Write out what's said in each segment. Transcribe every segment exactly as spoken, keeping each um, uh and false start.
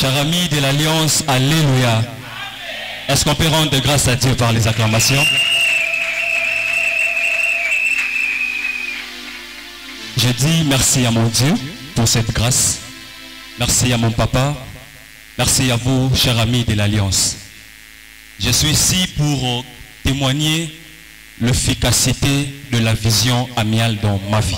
Chers amis de l'Alliance, Alléluia. Est-ce qu'on peut rendre grâce à Dieu par les acclamations? Je dis merci à mon Dieu pour cette grâce. Merci à mon papa. Merci à vous, chers amis de l'Alliance. Je suis ici pour témoigner l'efficacité de la vision amiale dans ma vie.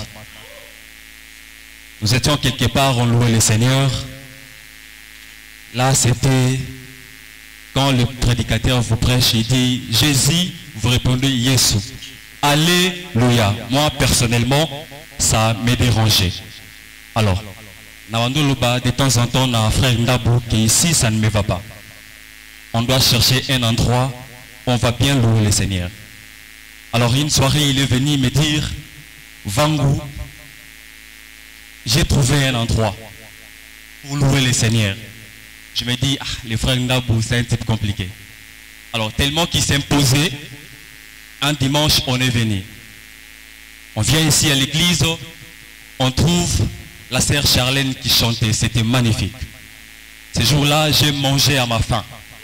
Nous étions quelque part, on louait le Seigneur. Là, c'était quand le prédicateur vous prêche, il dit « Jésus », vous répondez « Jésus ». Alléluia. Moi, personnellement, ça m'a dérangé. Alors, de temps en temps, on a un frère Ndabou qui ici, ça ne me va pas. On doit chercher un endroit où on va bien louer le Seigneur. Alors, une soirée, il est venu me dire « Vangou, j'ai trouvé un endroit pour louer le Seigneur. » Je me dis, ah, les frères Ndabou, c'est un type compliqué. Alors, tellement qu'il s'imposait, un dimanche, on est venu. On vient ici à l'église, on trouve la sœur Charlène qui chantait, c'était magnifique. Ce jour-là, j'ai mangé à ma faim.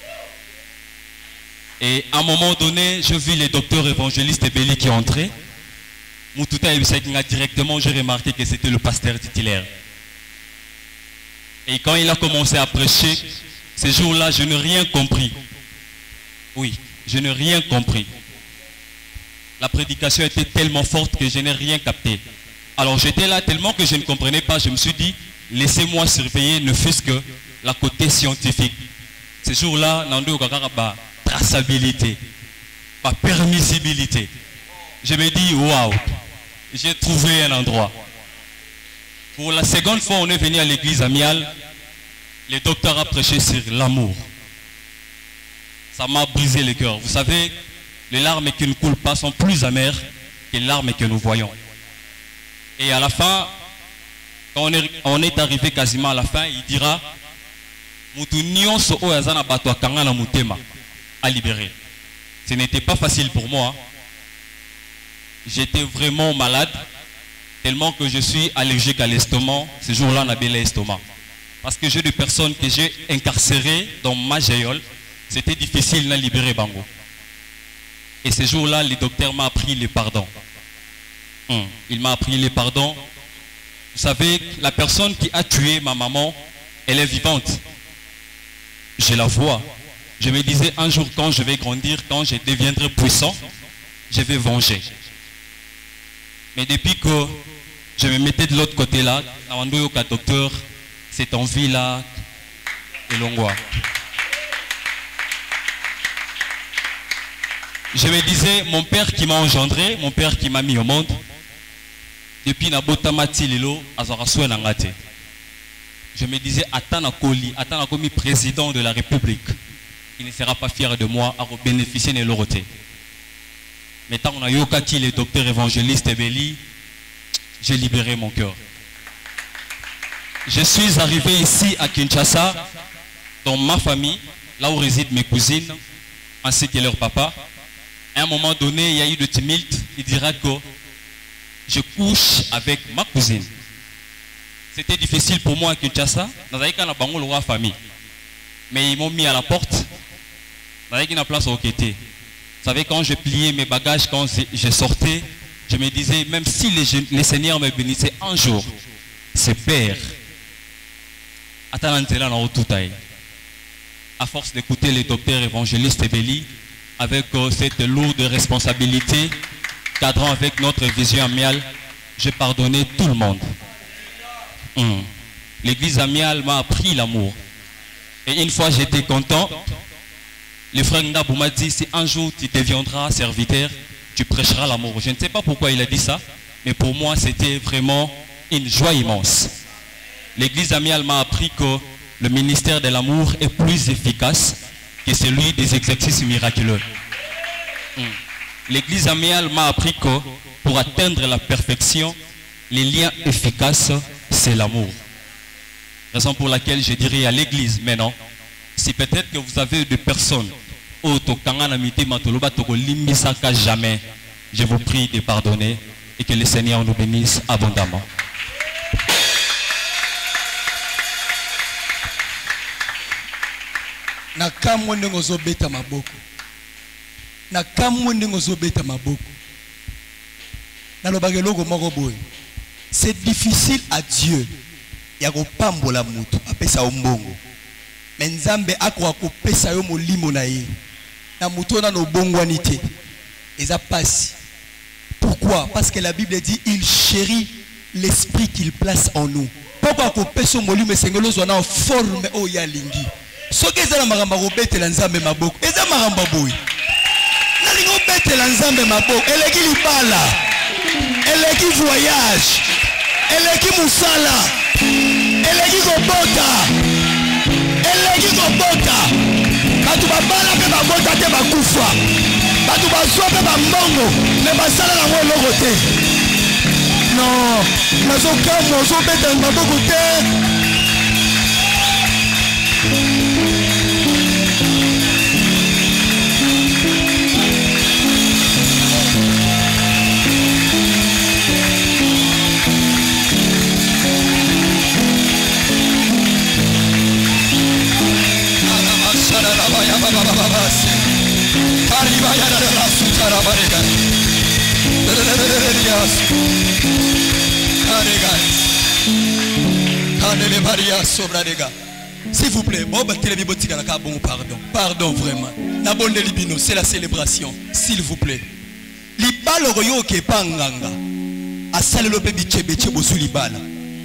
Et à un moment donné, je vis le docteur évangéliste Belli qui est entré. Moutouta directement, j'ai remarqué que c'était le pasteur titulaire. Et quand il a commencé à prêcher, ce jour-là, je n'ai rien compris. Oui, je n'ai rien compris. La prédication était tellement forte que je n'ai rien capté. Alors j'étais là tellement que je ne comprenais pas. Je me suis dit, laissez-moi surveiller, ne fût-ce que la côté scientifique. Ce jour-là, Nando Gagaraba, traçabilité, pas permissibilité. Je me dis, waouh, j'ai trouvé un endroit. Pour la seconde fois, on est venu à l'église amiale. Le docteur a prêché sur l'amour. Ça m'a brisé le cœur. Vous savez, les larmes qui ne coulent pas sont plus amères que les larmes que nous voyons. Et à la fin, quand on est, on est arrivé quasiment à la fin, il dira à libérer. Ce n'était pas facile pour moi. J'étais vraiment malade. Tellement que je suis allergique à l'estomac, ce jour-là, on a bien l'estomac. Parce que j'ai des personnes que j'ai incarcérées dans ma géole, c'était difficile de libérer Bango. Et ce jour-là, le docteur m'a appris le pardon. Hum, il m'a appris le pardon. Vous savez, la personne qui a tué ma maman, elle est vivante. Je la vois. Je me disais, un jour, quand je vais grandir, quand je deviendrai puissant, je vais venger. Mais depuis que je me mettais de l'autre côté là, docteur, cette envie-là est longue. Je me disais, mon père qui m'a engendré, mon père qui m'a mis au monde, depuis Nabotamati Lilo, Azarasoué Nangate. Je me disais, Atana Koli, Atana Komi président de la République, il ne sera pas fier de moi à bénéficier de l'oroté. Mais tant qu'on a yokati le docteur évangéliste Belli, j'ai libéré mon cœur. Je suis arrivé ici à Kinshasa, dans ma famille, là où résident mes cousines, ainsi que leur papa. À un moment donné, il y a eu de tumulte. Il dira que je couche avec ma cousine. C'était difficile pour moi à Kinshasa. Dans la famille. Mais ils m'ont mis à la porte. Dans la place au quêté. Vous savez, quand je pliais mes bagages, quand je sortais, je me disais, même si les, les seigneurs me bénissaient un jour, c'est père. À force d'écouter les docteurs évangélistes Belli, avec euh, cette lourde responsabilité, cadrant avec notre vision amiale, j'ai pardonné tout le monde. Hum. L'église amiale m'a appris l'amour. Et une fois j'étais content, le frère Ndabou m'a dit, si un jour tu deviendras serviteur, tu prêcheras l'amour. Je ne sais pas pourquoi il a dit ça, mais pour moi c'était vraiment une joie immense. L'église amiale m'a appris que le ministère de l'amour est plus efficace que celui des exercices miraculeux. Hum. L'église amiale m'a appris que pour atteindre la perfection, les liens efficaces, c'est l'amour. Raison pour laquelle je dirais à l'église, mais non, si peut-être que vous avez des personnes, jamais, je vous prie de pardonner et que le Seigneur nous bénisse abondamment. Na kamwe ndenge zo beta maboko. Na kamwe ndenge zo beta maboko. Na lobage logo moko boy. C'est difficile à Dieu. Ya ko pambola mutu apesa ombongo. Mais Nzambe akwa ko pesa yo molimo na ye. Na mutu na no bongwani te. Eza passe. Pourquoi? Parce que la Bible dit il chérit l'esprit qu'il place en nous. Pourquoi ko pesa molimo sengelo zona en forme o ya lingi. Soki ezala maramba ko betela Nzambe maboko. Eza maramba boy. Na lingo betela Nzambe maboko. Eleki libala. Eleki voyage. Eleki musala. Eleki kobota. Eleki kobota. Batu babala pe babota te bakufa. Batu bazwa pe bambongo. Ne basala na ngo eloko te. Non. Nazo kamo ozo beta maboko te. S'il vous plaît, pardon, pardon vraiment. C'est la célébration, s'il vous plaît. Libala royo ke panganga. Asale lope bichebe chebo su libala.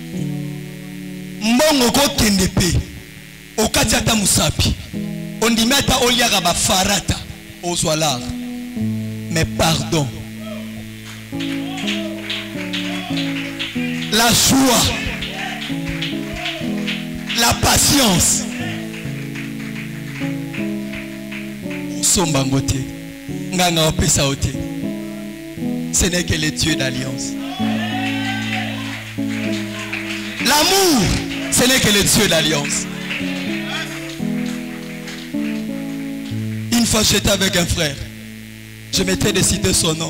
Mbongo ko kendepe. Okati ata musapi. Ondimeta oliaga ba farata. Ozwalar. Mais pardon. La joie. La patience. Sombangote. Nganga opesa ote. Ce n'est que le Dieu d'alliance. L'amour, ce n'est que le Dieu d'alliance. Une fois j'étais avec un frère. Je m'étais décidé son nom.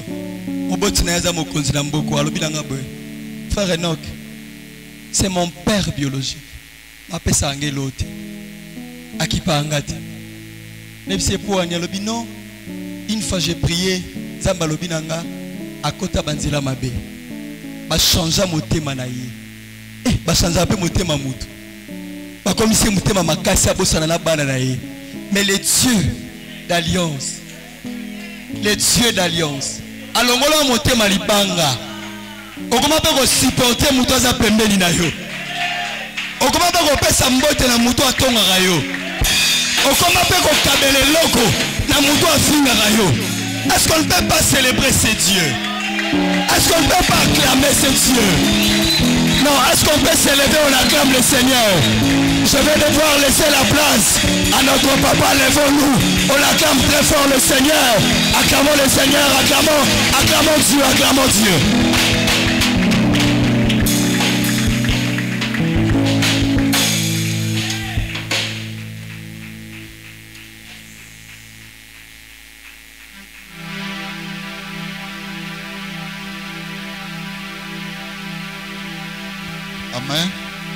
Frère Enoch, c'est mon père biologique. Mapesa angelote. Akipa angate. Nepsie pour anyalobi non. Une fois j'ai prié, Zamba lobinanga akota banzila mabe. Ba changea motema na ye. Eh, ba changea pe motema mutu. Ba komisi motema makasi abosana na bana na ye. Mais les dieux d'alliance. Les dieux d'alliance. Alongola motema libanga. Okoma pe ko supporter mutu aza pembeni na yo. Okoma pe ko pesa mbote na mutu atonga rayo. Okoma pe ko kabele loko na mutu afinga rayo. Est-ce qu'on ne peut pas célébrer ces dieux? Est-ce qu'on ne peut pas acclamer ces dieux? Non, est-ce qu'on peut s'élever? On acclame le Seigneur. Je vais devoir laisser la place à notre papa. Lèvons-nous. On acclame très fort le Seigneur. Acclamons le Seigneur. Acclamons, acclamons Dieu. Acclamons Dieu. Amen.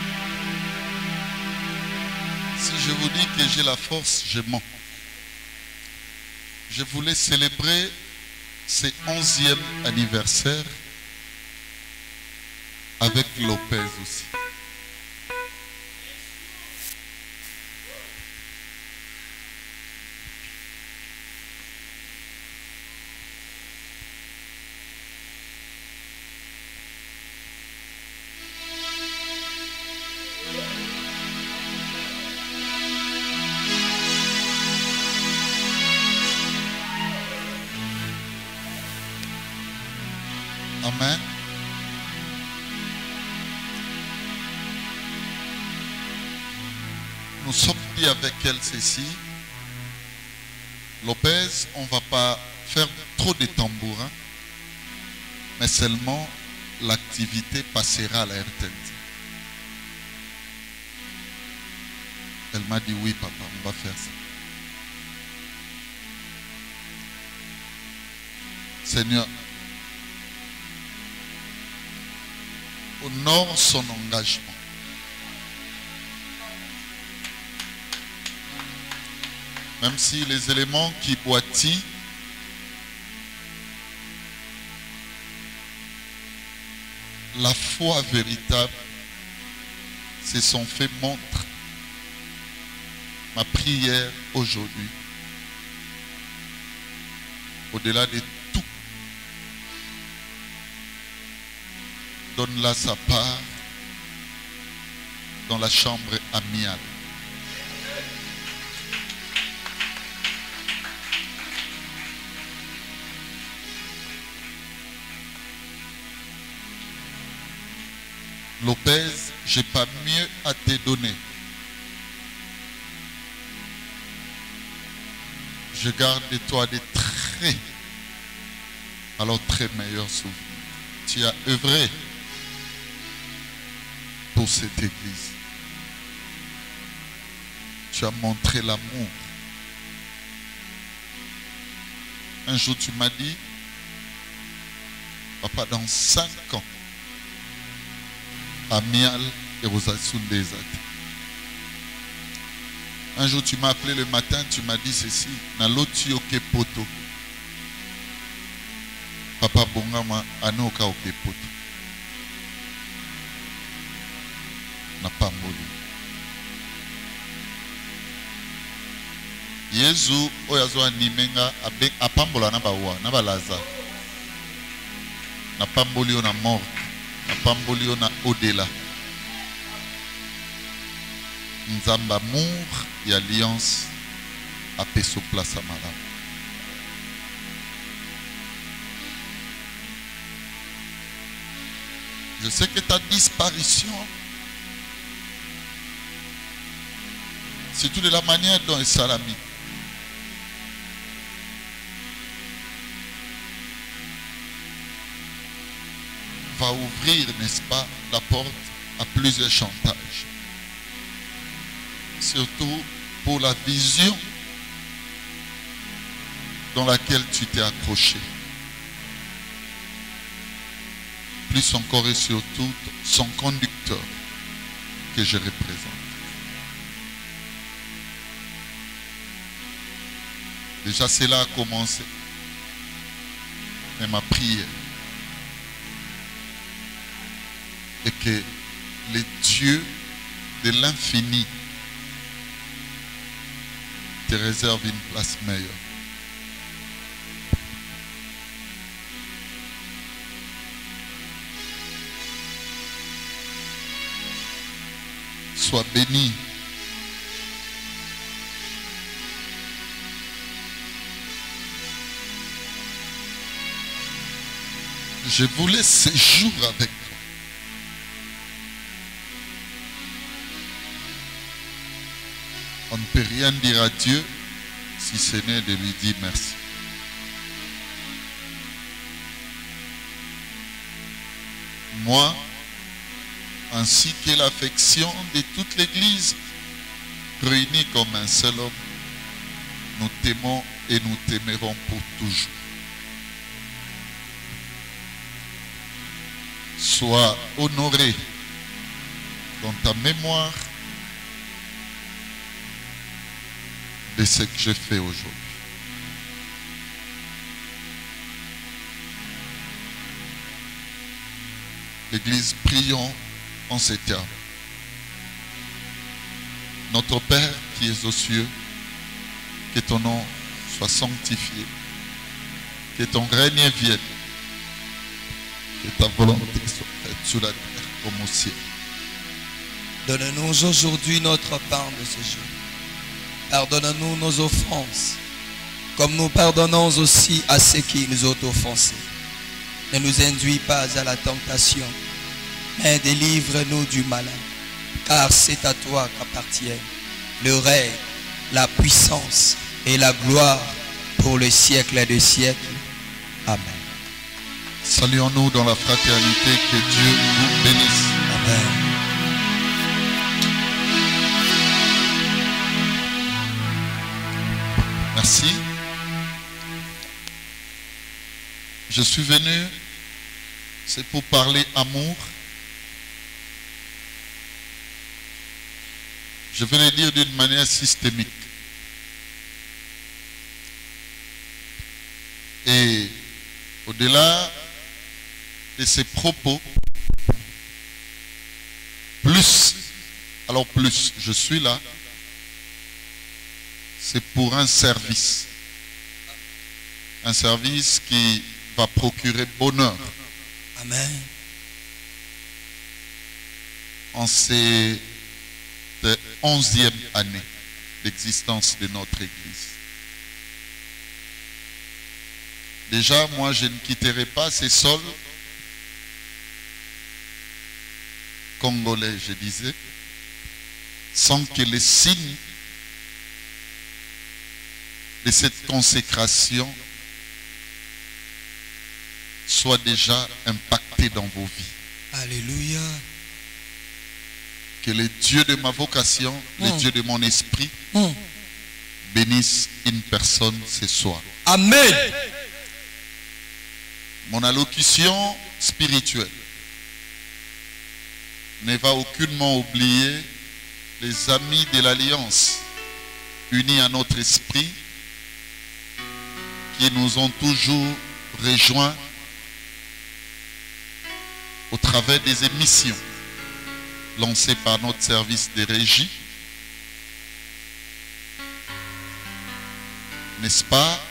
Si je vous dis que j'ai la force, je mens. Je voulais célébrer ce onzième anniversaire avec Lopez aussi. Amen. Nous sommes dit avec elle ceci. Lopez, on ne va pas faire trop de tambourins, mais seulement l'activité passera à la R T N T. Elle m'a dit oui papa, on va faire ça. Seigneur, honore son engagement. Même si les éléments qui boitillent la foi véritable se sont fait montre. Ma prière aujourd'hui, au-delà de tout, donne-la sa part dans la chambre amiale. Lopez, je n'ai pas mieux à te donner. Je garde de toi des très, alors très meilleurs souvenirs. Tu as œuvré pour cette église. Tu as montré l'amour. Un jour tu m'as dit, papa, dans cinq ans, Amial et Rosasun des Athées. Un jour tu m'as appelé le matin, tu m'as dit ceci, Naloti oke poto. Papa Bongama anoka oke poto. Na pamboli. Yesu oyazo animenga abe apambola na bawa na balaza. Na pamboli na mort. Na pamboli na au-delà. Nzamba amour et alliance à Peso Place à Madame. Je sais que ta disparition, surtout de la manière dont est Salami, va ouvrir, n'est-ce pas, la porte à plusieurs chantages. Surtout pour la vision dans laquelle tu t'es accroché. Plus encore et surtout son conducteur que je représente. Déjà cela a commencé. Mais ma prière est que les dieux de l'infini te réserve une place meilleure. Sois béni. Je voulais séjour avec toi. On ne peut rien dire à Dieu si ce n'est de lui dire merci. Moi, ainsi que l'affection de toute l'Église, réunie comme un seul homme, nous t'aimons et nous t'aimerons pour toujours. Sois honoré dans ta mémoire de ce que je fais aujourd'hui. L'Église, prions en ces termes. Notre Père qui es aux cieux, que ton nom soit sanctifié, que ton règne vienne, que ta volonté soit faite sur la terre comme au ciel. Donne-nous aujourd'hui notre pain de ce jour. Pardonne-nous nos offenses, comme nous pardonnons aussi à ceux qui nous ont offensés. Ne nous induis pas à la tentation, mais délivre-nous du malin. Car c'est à toi qu'appartiennent le règne, la puissance et la gloire pour le siècle des siècles. Amen. Saluons-nous dans la fraternité, que Dieu vous bénisse. Amen. Merci. Je suis venu, c'est pour parler amour. Je vais le dire d'une manière systémique. Au-delà de ces propos, plus, alors plus, je suis là, c'est pour un service. Un service qui va procurer bonheur. Amen. En cette onzième année d'existence de notre Église. Déjà, moi, je ne quitterai pas ces sols congolais, je disais, sans que les signes de cette consécration soient déjà impactés dans vos vies. Alléluia. Que le Dieu de ma vocation, mm. le Dieu de mon esprit, mm. bénisse une personne ce soir. Amen. Mon allocution spirituelle ne va aucunement oublier les amis de l'Alliance unis à notre esprit qui nous ont toujours rejoints au travers des émissions lancées par notre service de régie. N'est-ce pas?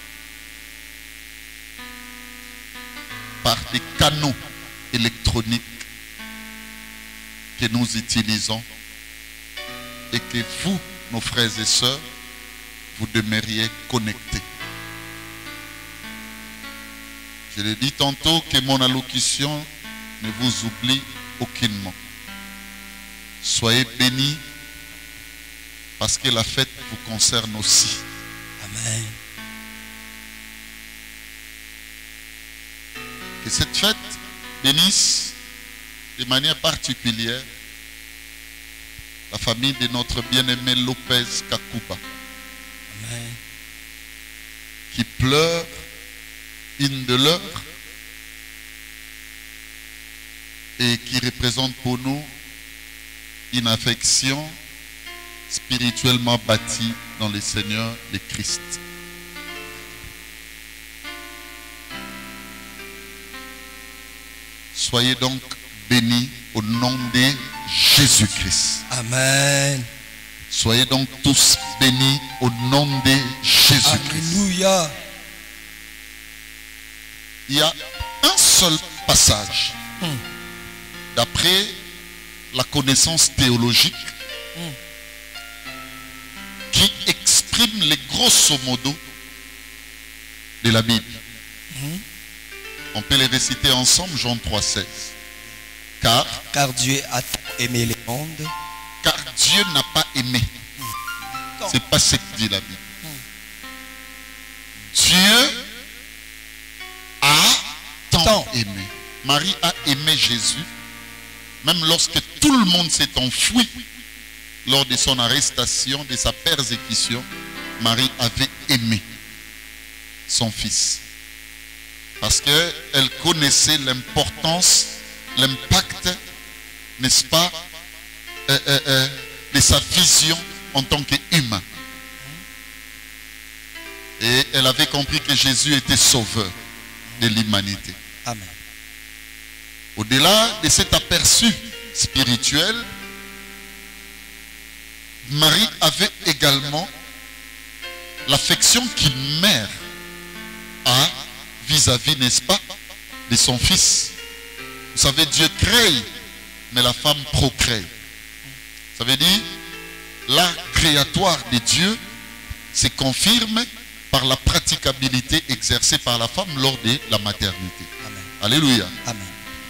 Par des canaux électroniques que nous utilisons et que vous, nos frères et sœurs, vous demeuriez connectés. Je l'ai dit tantôt que mon allocution ne vous oublie aucunement. Soyez bénis parce que la fête vous concerne aussi. Amen. Que cette fête bénisse de manière particulière la famille de notre bien-aimé Lopez Kakuba. Amen. Qui pleure une de leurs et qui représente pour nous une affection spirituellement bâtie dans le Seigneur le Christ. Soyez donc bénis au nom de Jésus-Christ. Amen. Soyez donc tous bénis au nom de Jésus-Christ. Alléluia. Il y a un seul passage, mm. d'après la connaissance théologique, mm. qui exprime les grosso modo de la Bible. Mm. On peut les réciter ensemble, Jean trois, seize. Car, car Dieu a aimé le monde. Car Dieu n'a pas aimé. Mm. C'est pas ce que dit la Bible. Mm. Dieu a tant, tant aimé. Marie a aimé Jésus, même lorsque tout le monde s'est enfoui lors de son arrestation, de sa persécution. Marie avait aimé son fils. Parce qu'elle connaissait l'importance, l'impact, n'est-ce pas, euh, euh, euh, de sa vision en tant qu'humain. Et elle avait compris que Jésus était sauveur de l'humanité. Amen. Au-delà de cet aperçu spirituel, Marie avait également l'affection qu'une mère a vis-à-vis, n'est-ce pas, de son fils. Vous savez, Dieu crée, mais la femme procrée. Ça veut dire, l'art créatoire de Dieu se confirme par la praticabilité exercée par la femme lors de la maternité. Amen. Alléluia. Amen.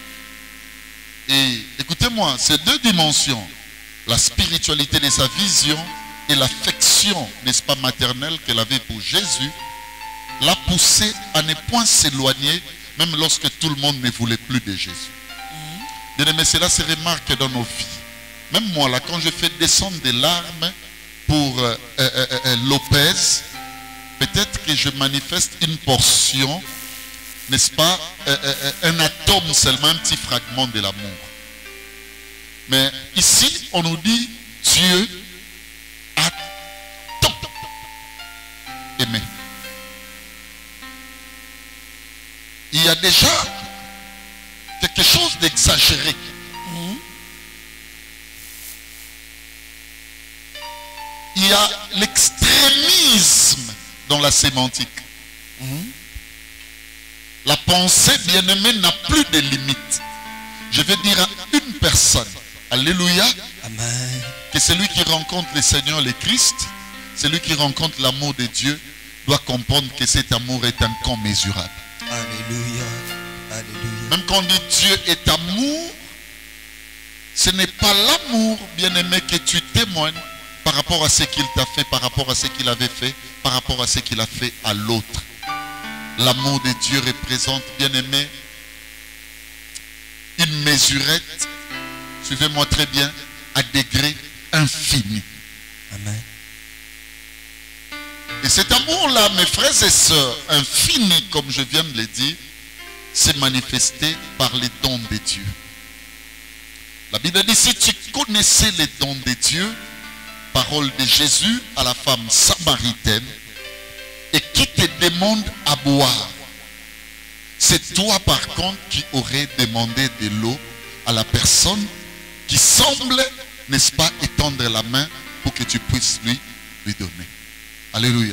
Et écoutez-moi, ces deux dimensions, la spiritualité de sa vision et l'affection, n'est-ce pas, maternelle qu'elle avait pour Jésus, l'a poussé à ne point s'éloigner, même lorsque tout le monde ne voulait plus de Jésus. Mm-hmm. Mais cela se remarque dans nos vies. Même moi, là, quand je fais descendre des larmes pour euh, euh, euh, Lopez, peut-être que je manifeste une portion, n'est-ce pas, euh, euh, un atome seulement, un petit fragment de l'amour. Mais ici, on nous dit, Dieu a tant aimé. y a déjà quelque chose d'exagéré. Mhm. Il y a l'extrémisme dans la sémantique. Mhm. La pensée bien-aimée n'a plus de limites. Je vais dire à une personne, alléluia, Amen. que celui qui rencontre le Seigneur, le Christ, celui qui rencontre l'amour de Dieu, doit comprendre que cet amour est incommensurable. Alléluia. Alléluia. Même quand on dit Dieu est amour, ce n'est pas l'amour, bien-aimé, que tu témoignes par rapport à ce qu'il t'a fait, par rapport à ce qu'il avait fait, par rapport à ce qu'il a fait à l'autre. L'amour de Dieu représente, bien-aimé, une mesurette, suivez-moi très bien, à degré infini. Amen. Et cet amour-là, mes frères et sœurs, infini, comme je viens de le dire, s'est manifesté par les dons de Dieu. La Bible dit, si tu connaissais les dons de Dieu, parole de Jésus à la femme samaritaine, et qui te demande à boire, c'est toi par contre qui aurais demandé de l'eau à la personne qui semble, n'est-ce pas, étendre la main pour que tu puisses lui, lui donner. Alléluia.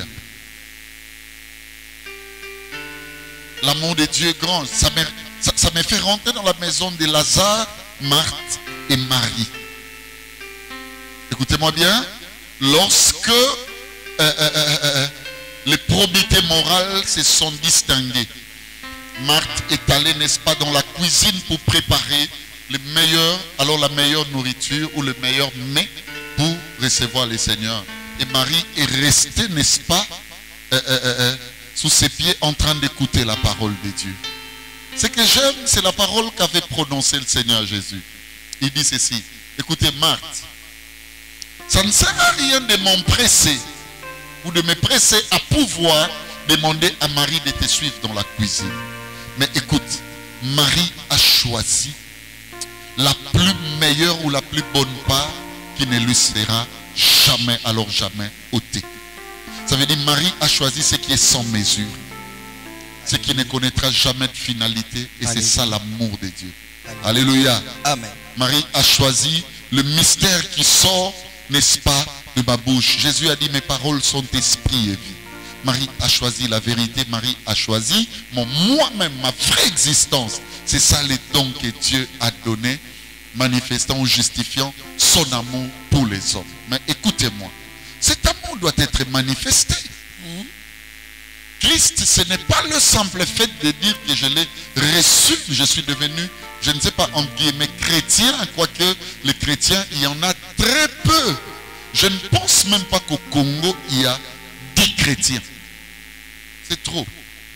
L'amour de Dieu est grand. Ça me, ça, ça me fait rentrer dans la maison de Lazare, Marthe et Marie. Écoutez-moi bien. Lorsque euh, euh, euh, euh, les probités morales se sont distinguées, Marthe est allée, n'est-ce pas, dans la cuisine pour préparer le meilleur, alors la meilleure nourriture ou le meilleur mets pour recevoir le Seigneur. Et Marie est restée, n'est-ce pas, euh, euh, euh, sous ses pieds en train d'écouter la parole de Dieu. Ce que j'aime, c'est la parole qu'avait prononcée le Seigneur Jésus. Il dit ceci, écoutez Marthe, ça ne sert à rien de m'empresser ou de me presser à pouvoir demander à Marie de te suivre dans la cuisine. Mais écoute, Marie a choisi la plus meilleure ou la plus bonne part qui ne lui sera jamais, alors jamais ôtée. Ça veut dire Marie a choisi ce qui est sans mesure, ce qui ne connaîtra jamais de finalité, et c'est ça l'amour de Dieu. Alléluia. Amen. Marie a choisi le mystère qui sort, n'est-ce pas, de ma bouche. Jésus a dit, mes paroles sont esprit et vie. Marie a choisi la vérité, Marie a choisi mon moi-même, ma vraie existence. C'est ça les dons que Dieu a donnés, manifestant ou justifiant son amour pour les hommes. Mais écoutez-moi, cet amour doit être manifesté. Christ, ce n'est pas le simple fait de dire que je l'ai reçu, je suis devenu, je ne sais pas, entre guillemets, chrétien, quoique les chrétiens, il y en a très peu. Je ne pense même pas qu'au Congo, il y a dix chrétiens. C'est trop.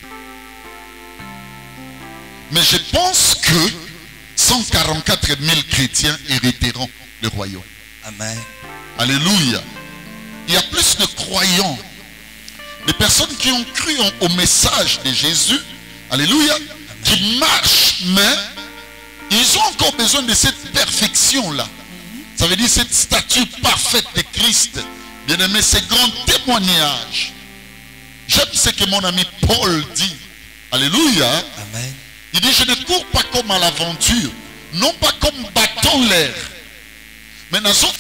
Mais je pense que cent quarante-quatre mille chrétiens hériteront le royaume. Amen. Alléluia. Il y a plus de croyants, des personnes qui ont cru au message de Jésus, alléluia, amen, qui marchent, mais ils ont encore besoin de cette perfection-là. Ça veut dire cette statue parfaite de Christ. Bien aimé, ces grands témoignages. J'aime ce que mon ami Paul dit. Alléluia. Amen. Il dit, je ne cours pas comme à l'aventure, non pas comme battant l'air. Mais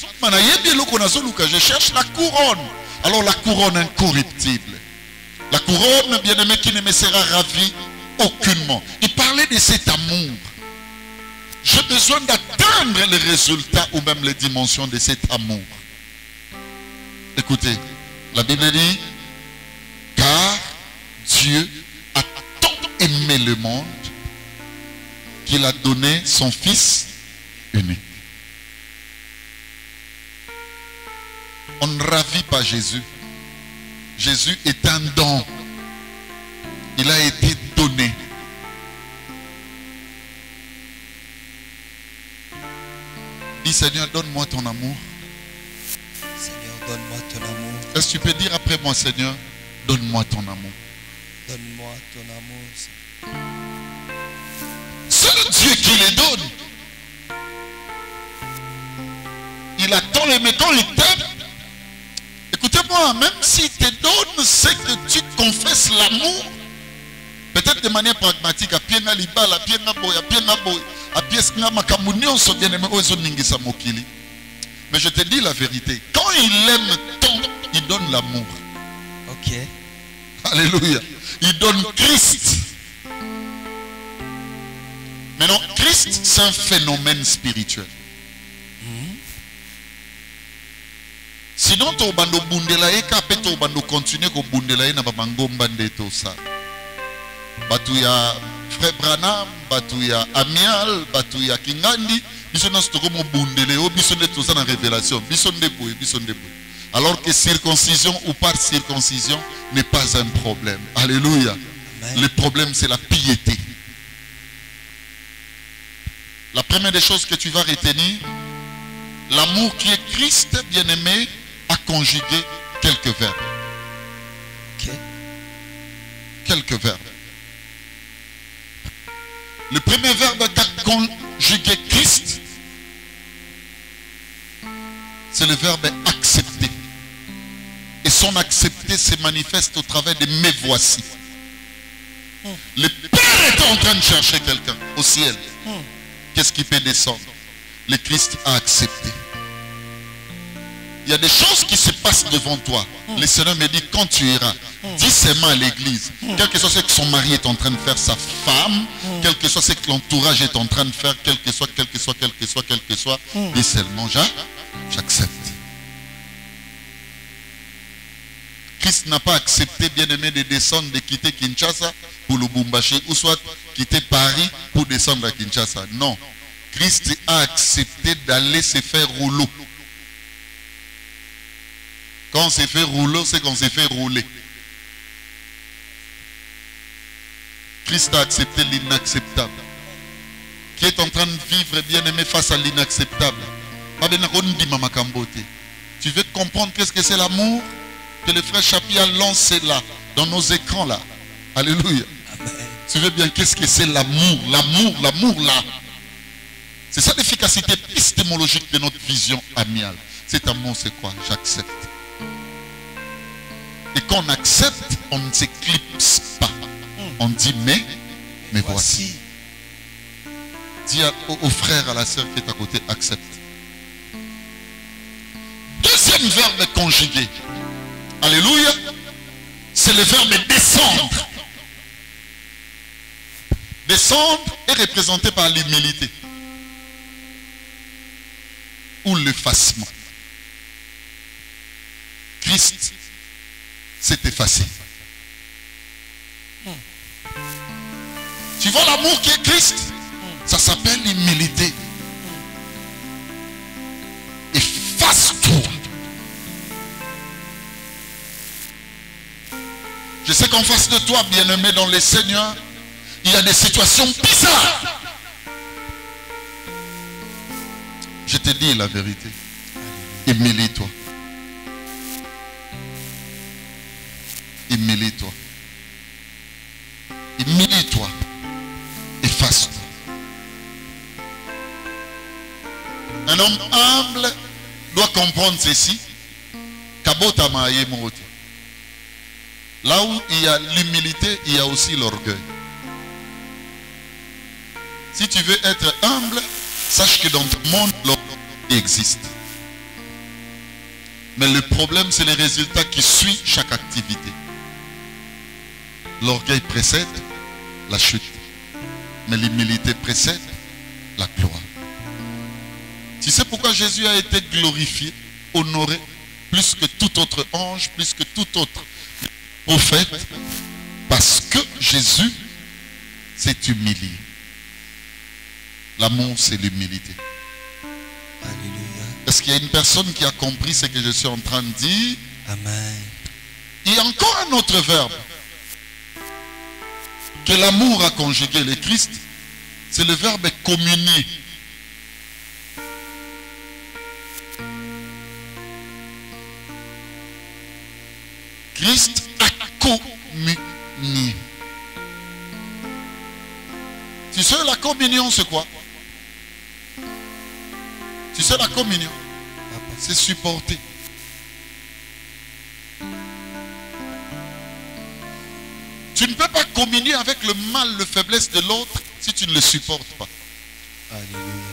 je cherche la couronne. Alors la couronne incorruptible. La couronne, bien-aimé, qui ne me sera ravie aucunement. Il parlait de cet amour. J'ai besoin d'atteindre les résultats ou même les dimensions de cet amour. Écoutez, la Bible dit, car Dieu a tant aimé le monde qu'il a donné son Fils unique. On ne ravit pas Jésus. Jésus est un don. Il a été donné. Dis Seigneur, donne-moi ton amour. Seigneur, donne-moi ton amour. Est-ce que tu peux dire après moi, Seigneur, donne-moi ton amour. Donne-moi ton amour. C'est le Dieu qui les donne. Il attend les mettons, il t'aime. Écoutez-moi, même s'il te donne, c'est que tu confesses l'amour. Peut-être de manière pragmatique, à pienga libala, à pienga boy, à pienga boy, à pienga makamunion so bien aimé ozo ningisa mokili. Mais je te dis la vérité, quand il aime tant, il donne l'amour. Ok. Alléluia. Il donne Christ. Maintenant, Christ, c'est un phénomène spirituel. Sinon, tu vas bundela et kapé tu vas continuer ko bundela et na ba mangomba ndeto sa. Batuya frère Branham, batuya Amial, batuya Kingandi, biso na stoko mo bundele o biso ndeto sa na révélation, biso ndebo biso ndebo. Alors que circoncision ou pas circoncision n'est pas un problème. Alléluia. Amen. Le problème c'est la piété. La première des choses que tu vas retenir, l'amour qui est Christ, bien-aimé, a conjugué quelques verbes. Okay. Quelques verbes. Le premier verbe qu'a conjugué Christ, c'est le verbe accepter. Et son accepter se manifeste au travers de mes voici. Mm. Le Père est en train de chercher quelqu'un au ciel. Mm. Qu'est-ce qui peut descendre? Le Christ a accepté. Il y a des choses qui se passent devant toi. Mm. Le Seigneur me dit, quand tu iras, mm. dis seulement à l'église, mm. quel que soit ce que son mari est en train de faire, sa femme, mm. quel que soit ce que l'entourage est en train de faire, quel que soit, quel que soit, quel que soit, quel que soit, mm. dis seulement, j'accepte. Christ n'a pas accepté, bien-aimé, de descendre, de quitter Kinshasa pour Lubumbashi, ou soit quitter Paris pour descendre à Kinshasa. Non. Christ a accepté d'aller se faire rouleau. Quand on se fait rouleau, c'est qu'on se fait rouler. Christ a accepté l'inacceptable. Qui est en train de vivre, bien-aimé, face à l'inacceptable. Tu veux comprendre qu'est-ce que c'est l'amour que le frère Chapi a lancé là, dans nos écrans là. Alléluia. Amen. Tu veux bien qu'est-ce que c'est l'amour, l'amour, l'amour là. C'est ça l'efficacité épistémologique de notre vision amiale. Cet amour c'est quoi? J'accepte. Et quand on accepte, on ne s'éclipse pas. On dit mais, mais voici. Dis au, au frère, à la sœur qui est à côté, accepte. Deuxième verbe conjugué. Alléluia. C'est le verbe descendre. Descendre est représenté par l'humilité. Ou l'effacement. Christ s'est effacé. Tu vois l'amour qui est Christ? Ça s'appelle l'humilité. Efface-toi. Je sais qu'en face de toi, bien-aimé dans les Seigneurs, il y a des situations bizarres. Je te dis la vérité. Humilie-toi. Humilie-toi. Humilie-toi. Efface-toi. Un homme humble doit comprendre ceci. Kabotama yemote. Là où il y a l'humilité, il y a aussi l'orgueil. Si tu veux être humble, sache que dans le monde, l'orgueil existe. Mais le problème, c'est les résultats qui suivent chaque activité. L'orgueil précède la chute. Mais l'humilité précède la gloire. Tu sais pourquoi Jésus a été glorifié, honoré, plus que tout autre ange, plus que tout autre prophète? Parce que Jésus s'est humilié. L'amour, c'est l'humilité. Alléluia. Est-ce qu'il y a une personne qui a compris ce que je suis en train de dire? Amen. Il y a encore un autre verbe que l'amour a conjugué le Christ. C'est le verbe communier. Christ a communié. Tu sais la communion c'est quoi? Tu sais la communion? C'est supporter. Tu ne peux pas communier avec le mal, la faiblesse de l'autre si tu ne le supportes pas. Alléluia.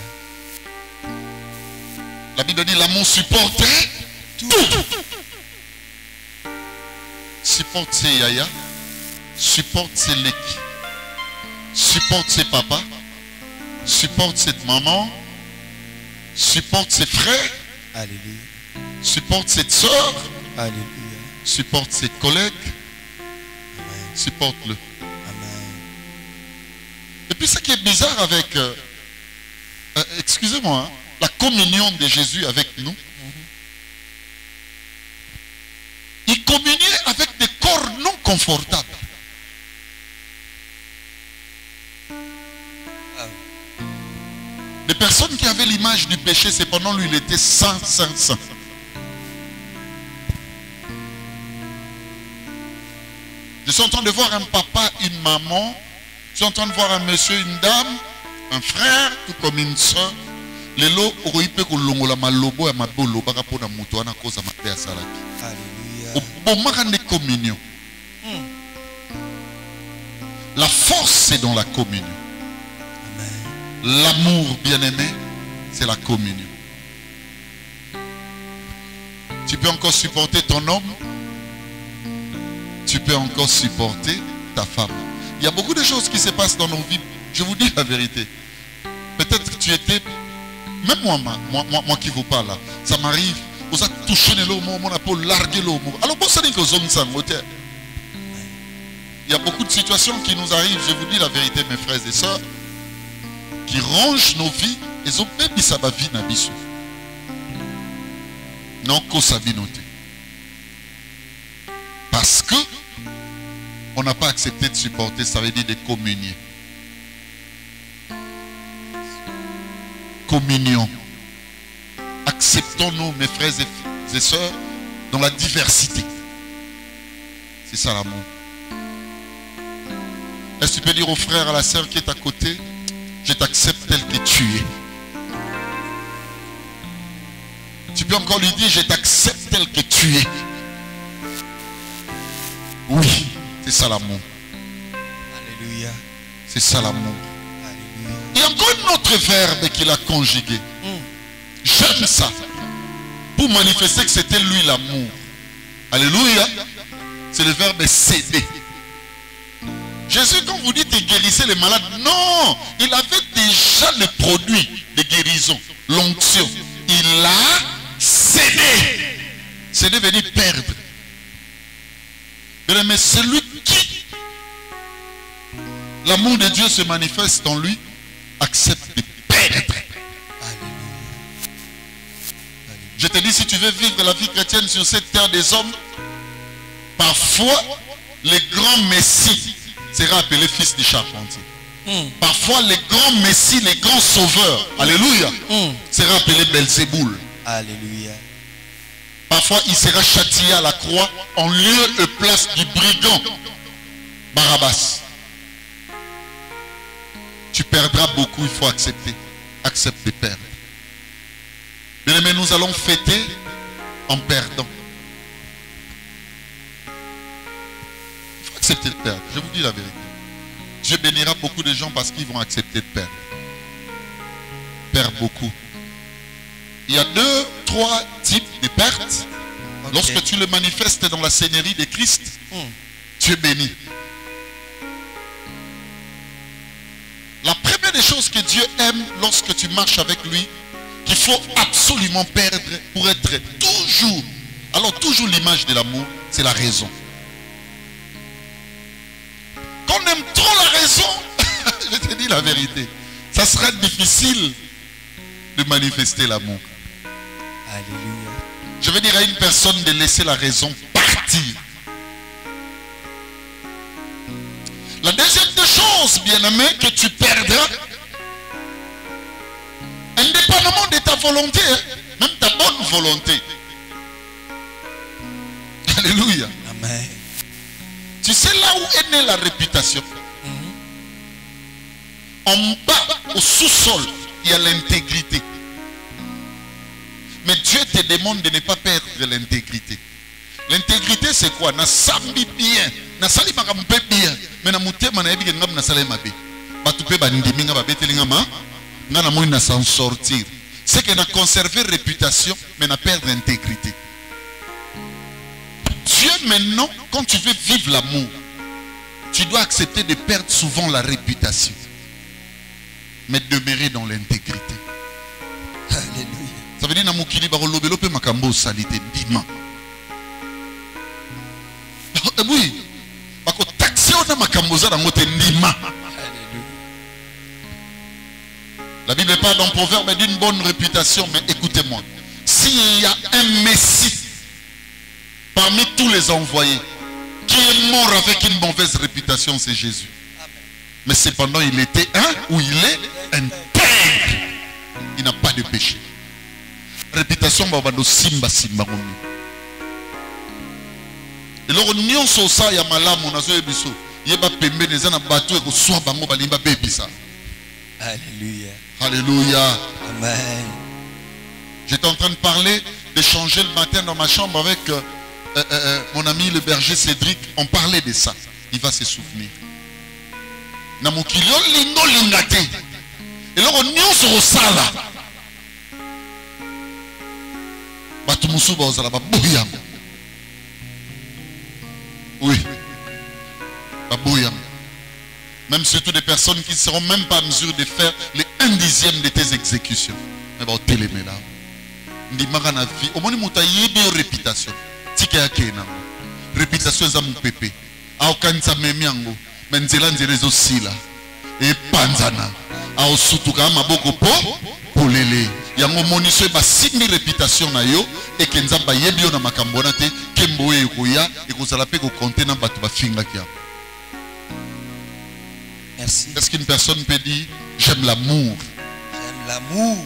La Bible dit l'amour supportait tout. Supporte ses yaya, supporte ses leki, supporte ses papas, supporte cette maman, supporte ses frères, Alléluia. supporte cette soeur, Alléluia. supporte ses collègues, Amen. supporte-le. Amen. Et puis ce qui est bizarre avec, euh, euh, excusez-moi, hein, la communion de Jésus avec nous, il communiait avec des corps non confortables. Des personnes qui avaient l'image du péché, cependant lui il était saint, saint, saint. Je suis en train de voir un papa, une maman, je suis en train de voir un monsieur, une dame, un frère, tout comme une soeur. Lelo oroipe kolongola malobo ya mabolo baka pona muto ana koza mabe ya salaki. Alléluia. Bomaka de communion. La force c'est dans la communion. Amen. L'amour bien-aimé, c'est la communion. Tu peux encore supporter ton homme. Tu peux encore supporter ta femme. Il y a beaucoup de choses qui se passent dans nos vies. Je vous dis la vérité. Peut-être que tu étais... Même moi, moi, moi, moi qui vous parle là, ça m'arrive. Vous avez touché le mot, on a pas largué le mot. Alors, bon, ça dit que vous avez un moteur. Il y a beaucoup de situations qui nous arrivent, je vous dis la vérité, mes frères et sœurs, qui rongent nos vies et ont même ça va vie n'abisso. Non, qu'on s'abinote. Parce que on n'a pas accepté de supporter, ça veut dire de communier. Communion. Acceptons-nous, mes frères et sœurs, dans la diversité. C'est ça l'amour. Est-ce que tu peux dire au frère, à la sœur qui est à côté, je t'accepte tel que tu es. Tu peux encore lui dire, je t'accepte tel que tu es. Oui, c'est ça l'amour. Alléluia. C'est ça l'amour. Alléluia. Il y a encore un autre verbe qu'il a conjugué. J'aime ça. Pour manifester que c'était lui l'amour. Alléluia. C'est le verbe céder. Jésus, quand vous dites qu'il guérissait les malades, non, il avait déjà le produit de guérison, l'onction. Il a cédé. Cédé veut dire perdre. Mais celui qui, l'amour de Dieu se manifeste en lui, accepte de perdre. Je te dis, si tu veux vivre la vie chrétienne sur cette terre des hommes, parfois, les grands messies sera appelé fils du charpentier. Mm. Parfois, les grands messies, les grands sauveurs, alléluia, mm. sera appelé Belzéboul. Alléluia. Parfois, il sera châtié à la croix en lieu et place du brigand Barabbas. Tu perdras beaucoup, il faut accepter. Accepte de perdre. Bien aimé, nous allons fêter en perdant. Il faut accepter de perdre. Je vous dis la vérité. Dieu bénira beaucoup de gens parce qu'ils vont accepter de perdre. Perdre beaucoup. Il y a deux, trois types de pertes. Okay. Lorsque tu le manifestes dans la seigneurie de Christ, mm. tu es béni. La première des choses que Dieu aime lorsque tu marches avec lui, qu'il faut absolument perdre pour être toujours, alors toujours l'image de l'amour, c'est la raison. Quand on aime trop la raison, je te dis la vérité, ça sera difficile de manifester l'amour. Alléluia. Je veux dire à une personne de laisser la raison partir. La deuxième des choses, bien-aimé, que tu perdras, indépendamment de ta volonté, même ta bonne volonté. Alléluia. Amen. Tu sais là où est née la réputation. Mm-hmm. En bas, au sous-sol, il y a l'intégrité. Mais Dieu te demande de ne pas perdre l'intégrité. L'intégrité, c'est quoi? Na sambi bien, na sali makampe bien, Mais na mutema na yebi ngam na sala mabe. Batu pe bandimi nga babeteli nga ma nga na moni na s'en sortir. C'est que na conserver réputation mais na perdre intégrité. Dieu maintenant, quand tu veux vivre l'amour, tu dois accepter de perdre souvent la réputation, mais demeurer dans l'intégrité. Alléluia. Ça veut dire na mukili ba kolobelo pe makambo salité ndima. Oui. Ba ko taxi ona makambo za na ngote ndima. La Bible parle dans Proverbe d'une bonne réputation, mais écoutez-moi. S'il y a un Messie parmi tous les envoyés qui est mort avec une mauvaise réputation, c'est Jésus. Mais cependant, il était un ou il est intègre. Il n'a pas de péché. Réputation, babado simba simba ngomi. Et lors union so ça ya malamu na zo ebiso. Yeba pembe neza na bato e ko swa bango balimba bebisa. Alléluia. Alléluia. Amen. J'étais en train de parler, de changer le matin dans ma chambre avec euh, euh, euh, mon ami le berger Cédric. On parlait de ça. Il va se souvenir. Namukilio lingo lingate. Et là on y se resala. Batumusuba ozala babuyam. Oui. Babuyam. Même surtout des personnes qui ne seront même pas en mesure de faire les un dixième de tes exécutions. Mais bon, télémé là. Ndimaka na vie. Au moins, muta yébi yo réputation. Tika ya kena. Réputation za mupépé. A okanisa memiango. Menzela nzere zo sila. E panzana. A osutuka maboko po. Polele. Yango moniso ba simi réputation na yo. Et kenza ba yebi yo na makambona te. Kembo e koya. E kozala pe ko compter na batu ba finga kia. Merci. Est-ce qu'une personne peut dire j'aime l'amour? J'aime l'amour.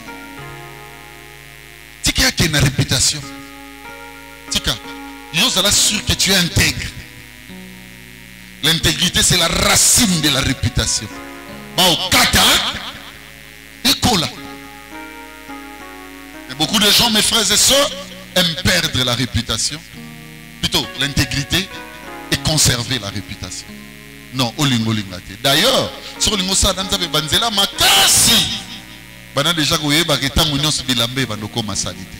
Tika qui a une réputation. Tika, yo sera sûr que tu es intègre. L'intégrité c'est la racine de la réputation. Bao kata écola. Et beaucoup de gens, mes frères et sœurs, aiment perdre la réputation. Plutôt l'intégrité et conserver la réputation. Non, olingo lingate. D'ailleurs, sur lingo sa dans zabe banzela makasi. Bana déjà koye ba ketango nyonso bilambe bandoko masalite.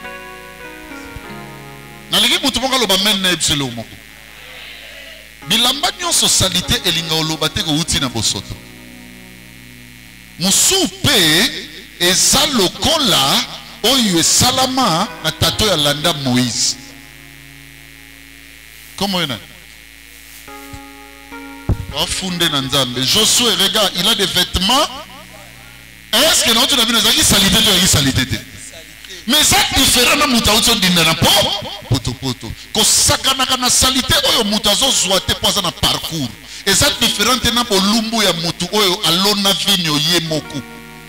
Na ligi mutu monga loba men na ebselo moko. Bilamba nyonso salite elinga oloba te ko uti na bosoto. Musupe eza lokola oyo esalama na tato ya landa Moïse. Comment est-ce? Josué, regarde, il a des vêtements. Est-ce que notre ami nous a dit salité ou salité? Mais ça différent na mutautso dindana po poto poto. Ko sakana kana salité oyo mutazo zoate poza na parcours. Et ça différent na bolumbu ya mutu oyo alona vinyo ye moku.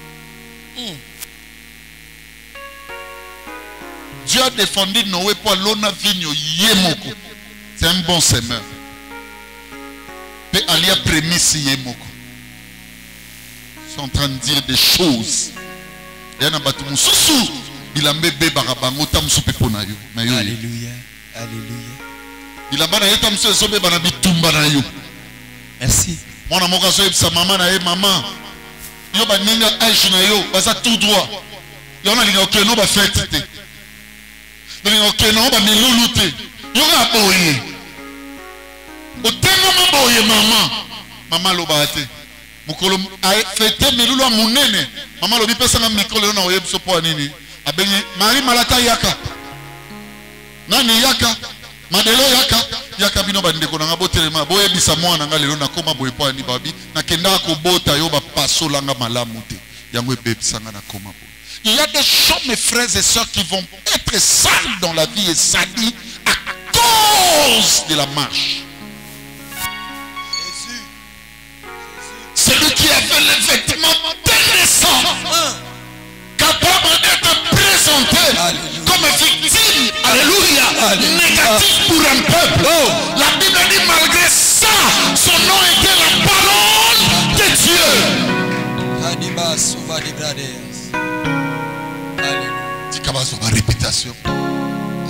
Dieu a défendu Noé pour alona vinyo ye moku. C'est un bon semeur. Mais Alia prémisse yemoko. Ils sont en train de dire des choses. Il y a un bâtiment sous il a bébé barabango tam soupe ponayo. Alléluia. Alléluia. Il a bana tam soupe sobe bana bitumba na yo. Merci. Mwana moka so sa maman na ye maman. Yo ba ninga âge na yo, ba ça tout droit. Yo na linga okeno ba fête te. Linga okeno ba miluluté. Yo ga boye. Otengo maboye mama. Mama lo ba te. Mukolo a fêté milulu a munene. Mama lo bi pesa na micro le na oyebso po nini. Abenye Marie Malata yaka. Nani yaka? Madelo yaka. Yaka bino ba ndeko na ngabotelema boye bisa mwana nga lelo na koma boye po ani babi na kenda ko bota yo ba pasola nga malamu te. Yango ebebisa nga na koma boye. Il y a des gens, mes frères et sœurs, qui vont être sales dans la vie et salis à cause de la marche. Jésus. Celui qui avait les vêtements délaissants, capable d'être présenté Alléluia. comme victime, alléluia, Alléluia. négatif pour un peuple. Oh. La Bible dit malgré ça, son nom était la parole de Dieu. Anima Souba de Brothers. Alléluia. Dis qu'à ma réputation.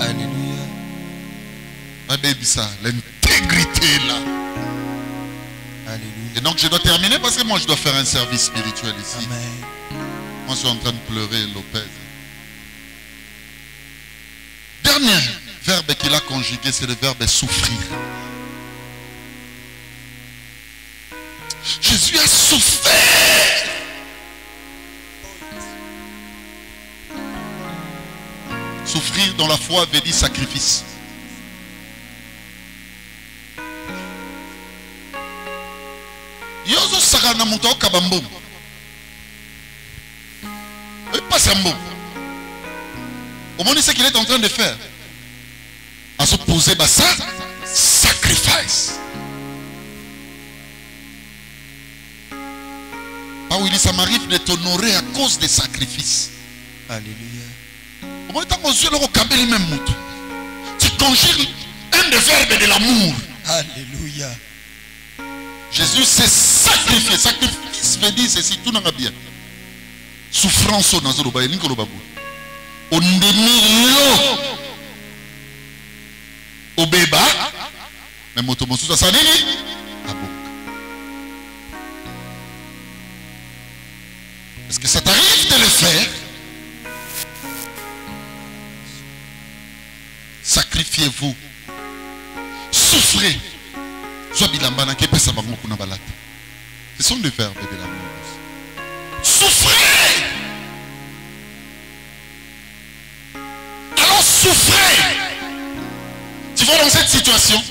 Alléluia. Ma baby ça, l'intégrité là. Et donc je dois terminer parce que moi je dois faire un service spirituel ici. Amen. Moi je suis en train de pleurer, Lopez. Dernier verbe qu'il a conjugué, c'est le verbe souffrir. Jésus a souffert. Souffrir dans la foi veut dire sacrifice. Yozo Sarana Moutao Kabambo. Pas Sambo. Au moment ce qu'il est en train de faire, à se poser ça, sacrifice. Ah oui, ça m'arrive de t'honorer à cause des sacrifices. Alléluia. Au moment où tu es même moutou, tu conjugues un des verbes de l'amour. Alléluia. Jésus s'est sacrifié. Sacrifice veut dire ceci, tout n'a pas bien. Souffrance au nazoloba, il n'y a pas de on démile au béba, mais motomosu ça s'en est. Est-ce que ça t'arrive de le faire? Sacrifiez-vous. Souffrez. Ce sont des verbes de l'amour. Souffrez. Alors souffrez. Tu vois dans cette situation,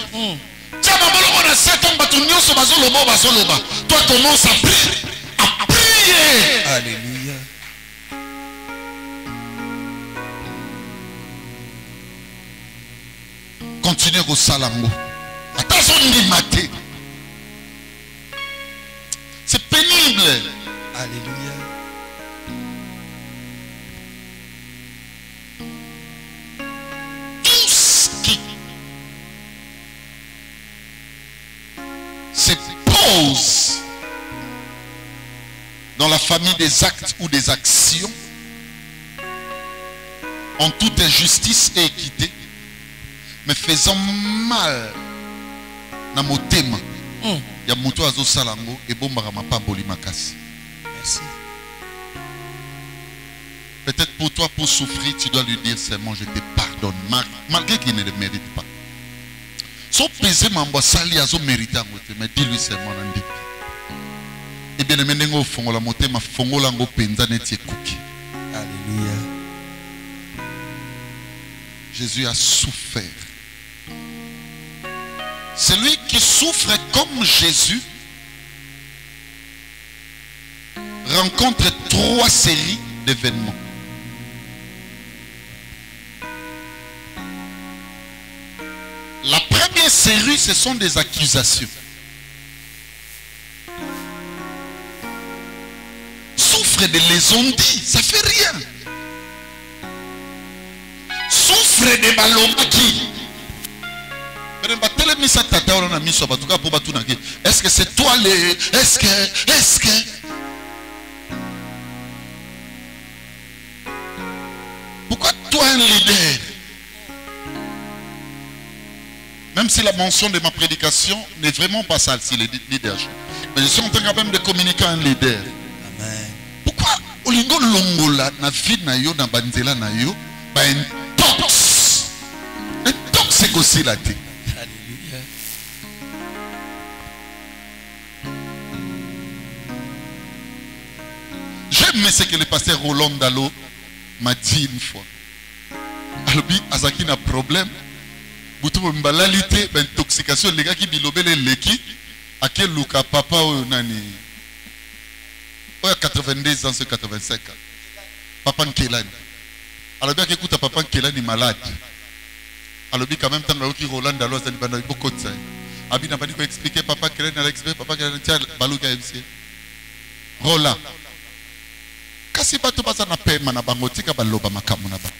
toi commence à prier. À prier. Alléluia. Continuez au salambo. Attention de mater. C'est pénible. Alléluia. Tout ce qui se pose dans la famille des actes ou des actions en toute injustice et équité, mais faisant mal na motema. Mm. Ya moto azo salango et bombarama pas bolimakasi. Merci. Peut-être pour toi, pour souffrir, tu dois lui dire seulement je te pardonne, malgré qu'il ne le mérite pas. Son pesé m'envoie sali azo mérite en côté, mais dis-lui seulement nandi. Et bien le menengo fongo la motema fongo lango penza neti kuki. Alléluia. Jésus a souffert. Celui qui souffre comme Jésus rencontre trois séries d'événements. La première série, ce sont des accusations. Souffre de lésions, ça fait rien. Souffre de balomaki. Est-ce que c'est toi les... Est-ce que... Est-ce que... Pourquoi toi un leader? Même si la mention de ma prédication n'est vraiment pas ça, si le leadership. Mais je suis en train quand même de communiquer à un leader. Amen. Pourquoi Olingo Longola na vie na yo na banzela na yo ba un tox. Un tox c'est aussi la tête. Alléluia. J'aime ce que le pasteur Roland Dalo m'a dit une fois. Albi Azaki n'a problème. Boutou mbalalité, intoxication, les gars qui bilobele leki, à quel luka papa ou nani. Oh, quatre-vingt-deux ans, c'est quatre-vingt-cinq ans. Papa Nkelani. Alors bien qu'écoute à papa Nkelani malade. Alors bien quand même tant que Roland Dalo a dit ben beaucoup de ça. Abi n'a pas dit quoi expliquer papa Nkelani a expliqué papa Nkelani tiens balouka M C. Roland. Kasi pas tout pas ça na paiement na bangotika baloba makamu na ba.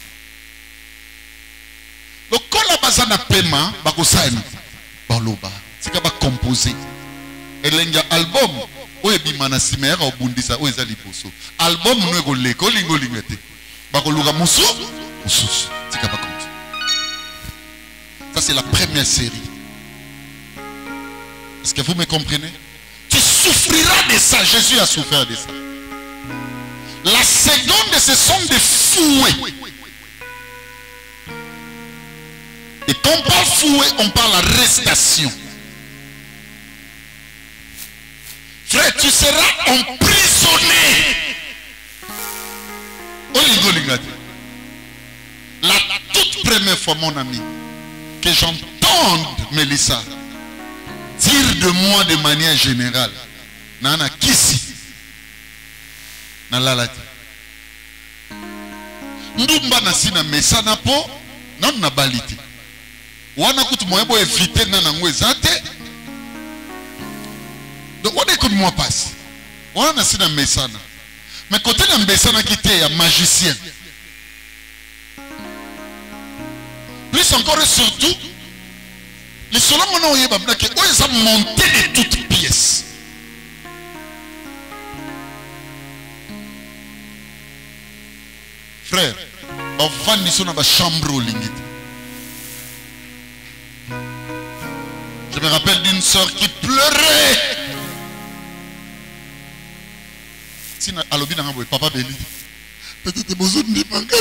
Le kola bazana paiement bakosani baloba sika ba composer elenga album oye bimana simera obundisa oye za liposo album no eko leko lingo lingete bakoluka musu musu sika ba comme ça c'est la première série. Est-ce que vous me comprenez? Tu souffrira de ça. Jésus a souffert de ça. La seconde, ce sont des fouets. Et quand on parle fouet, on parle arrestation. Frère, tu seras emprisonné. La toute première fois, mon ami, que j'entende Mélissa dire de moi de manière générale, Nana Kisi, Nalalati. Ndumba nasina mesana po, nan na baliti. Wana kutu moyebo éviter nana ngwezate. Donc on écoute moi passe. Wana nasina mesana. Mais côté na mesana qui était un magicien. Plus encore et surtout, les solomons ont eu monté de toutes pièces. Frère, on va dans la chambre au limite. Je me rappelle d'une soeur qui pleurait. Si à l'objet d'un papa Béli, peut-être besoin de m'engager.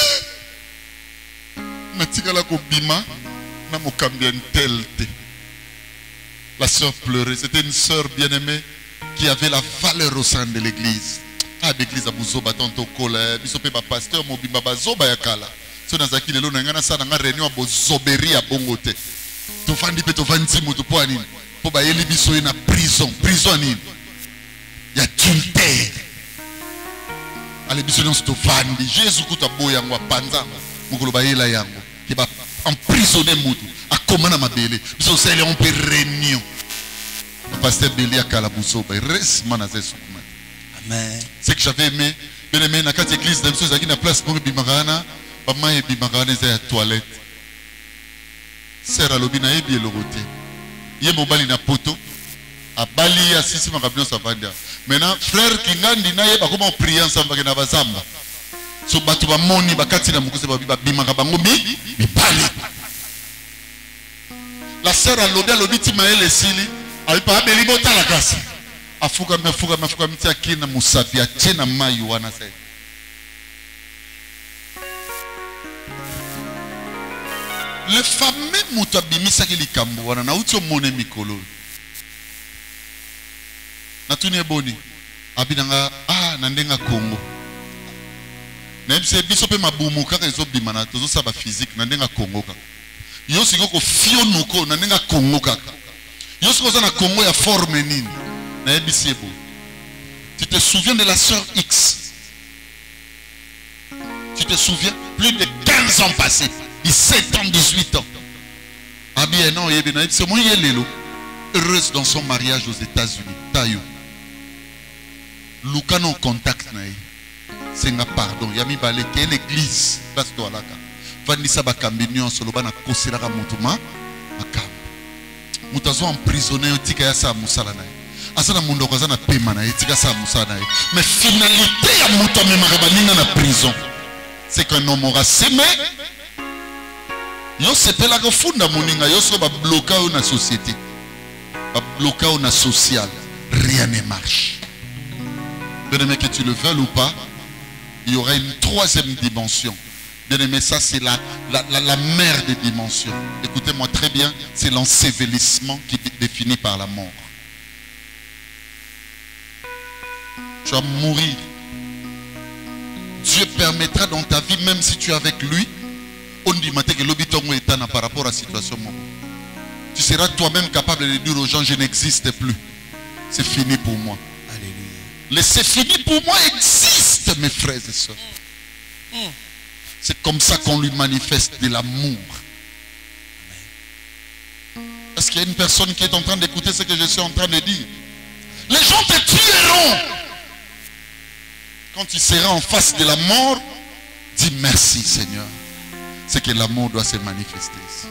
La sœur pleurait. C'était une sœur bien-aimée qui avait la valeur au sein de l'église. Ah, l'église a Bouzoba, tanto colère, bisopé ba pasteur, mobimba bazoba yakala. So nazaki lelo na ngana sa na réunion bozoberi a bongote. To fandi pe to fandi mutu po anini. Po ba yeli biso na prison, prison anini. Ya adultère. Ale biso non to fandi. Jésus kuta boya ngwa panzanga. Mukolo ba yela yango. Qui va emprisonner Moutou. À comment on m'a belé. Parce que c'est on peut réunion. Le pasteur Béli à Kalabousso. Il reste manazé sur moi. Amen. C'est que j'avais aimé. Bien aimé, dans cette église, dans cette église, dans la place pour Bimarana. Maman et Bimarana, c'est à la toilette. Sœur Alobina et bien le roté. Il y a mon bali na poto. À Bali, à Sissi, ma cabine, ça va dire. Maintenant, frère Kingandi, n'a pas comment prier ensemble avec Navazamba. So batu ba moni bakati na mukuse ba bimaka bango mi mi pali. La sœur a lobé lobi timaele esili alipa abeli bota la kasi. Afuka mefuka mefuka miti akina musafi atena mai wana sai. Le fameux mutabimisa ki likambo wana na uti omone mikolo. Na tuni eboni abinanga ah na ndenga Kongo. Même si biso pe mabumu kaka ezo bimana tozo saba physique na ndenga Congo kaka. Yo singo ko fionuko na ndenga Congo kaka. Yo singo za na Congo ya forme nini. Na ebisi ebo. Tu te souviens de la sœur X? Tu te souviens? Plus de quinze ans passés. dix-sept ans, dix-huit ans. Ah bien non, c'est moi yelelo. Heureuse dans son mariage aux États-Unis. Tayo. Luka non contact naï. C'est un pardon. Yami balé quelle église place de alaka. Vanessa bakambinyo soloba na kosera mutuma makam. Mutazo emprisonné otika ya sa musala naï. Asana mundo kaza na pema na etika sa musala naï. Mais finalité ya mutame marabaninga na prison. C'est qu'un homme aura semé. Yo sepela ko funda moninga yo so ba bloquer na société. Ba bloquer na social. Rien ne marche. Bien-aimé, que tu le veuilles ou pas, il y aura une troisième dimension. Bien-aimé, ça c'est la, la, la, la mère des dimensions. Écoutez-moi très bien, c'est l'ensevelissement qui est défini par la mort. Tu vas mourir. Dieu permettra dans ta vie, même si tu es avec lui, on dit que l'obitongo est par rapport à la situation. Tu seras toi-même capable de dire aux gens, je n'existe plus. C'est fini pour moi. Le c'est fini pour moi existe, mes frères et sœurs. C'est comme ça qu'on lui manifeste de l'amour. Est-ce qu'il y a une personne qui est en train d'écouter ce que je suis en train de dire? Les gens te tueront. Quand tu seras en face de la mort, dis merci Seigneur. C'est que l'amour doit se manifester ici.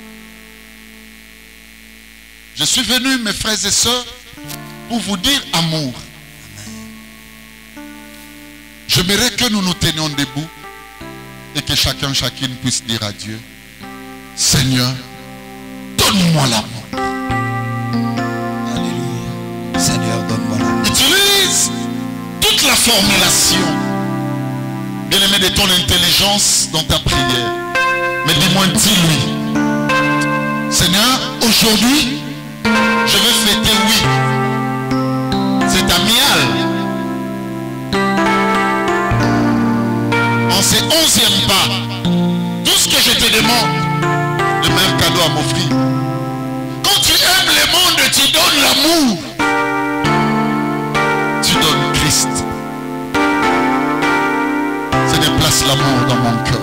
Je suis venu, mes frères et sœurs, pour vous dire amour. J'aimerais que nous nous tenions debout et que chacun, chacune puisse dire à Dieu, Seigneur, donne-moi l'amour. Alléluia. Seigneur, formulation, bien-aimé, de ton intelligence dans ta prière. Mais dis-moi, dis-lui, Seigneur, aujourd'hui, je vais fêter, oui, cet amial. En ces onzième pas, tout ce que je te demande, le même cadeau à m'offrir. Quand tu aimes le monde, tu donnes l'amour. Tu donnes Christ. Seigneur, place l'amour dans mon cœur.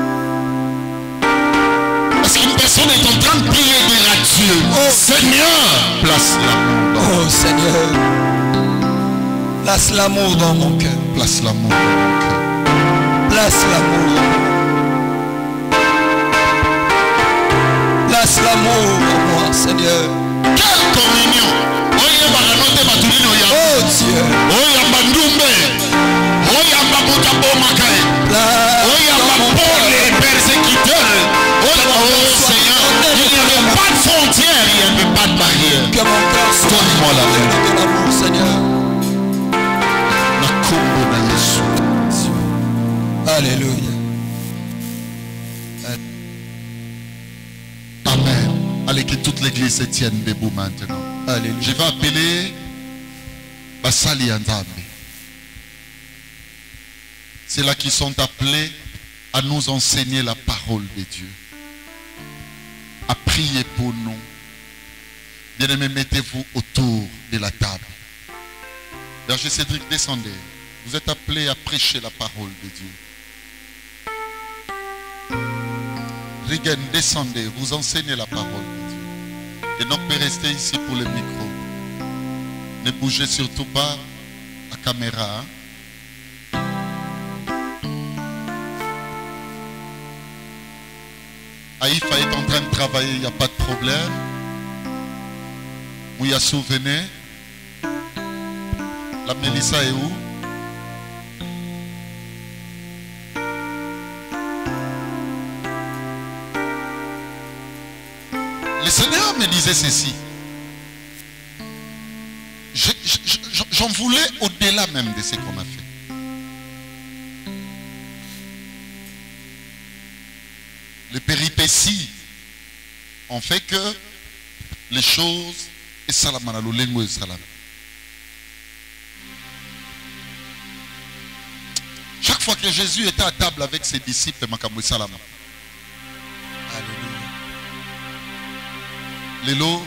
Parce qu'une personne est en train de prier et dire à Dieu, oh Seigneur, place l'amour dans Oh Seigneur, place l'amour dans mon cœur. Place l'amour dans mon cœur. Place l'amour. Place l'amour en moi, Seigneur. Quelle communion! Oh Dieu. Place Oh, les persécuteurs. Oh, Seigneur, il n'y avait pas de frontières, il n'y avait pas de barrière. que mon cœur soit Donne-moi l'amour. de l'amour, Seigneur. Alléluia. Amen. Allez, que toute l'église se tienne debout maintenant. Alléluia. Je vais appeler Basali Andambi. C'est là qui sont appelés à nous enseigner la parole de Dieu. À prier pour nous. Bien-aimés, mettez-vous autour de la table. Berger Cédric, descendez. Vous êtes appelés à prêcher la parole de Dieu. Rigen, descendez. Vous enseignez la parole de Dieu. Et donc, peut rester ici pour le micro. Ne bougez surtout pas la caméra. Hein? Aïfa est en train de travailler, il n'y a pas de problème. Mouya souvenez. La Mélissa est où? Le Seigneur me disait ceci. J'en voulais au-delà même de ce qu'on a fait. Les péripéties ont fait que les choses et salamana le lengo et salam. Chaque fois que Jésus était à table avec ses disciples, makambo salama. Alléluia. Les lots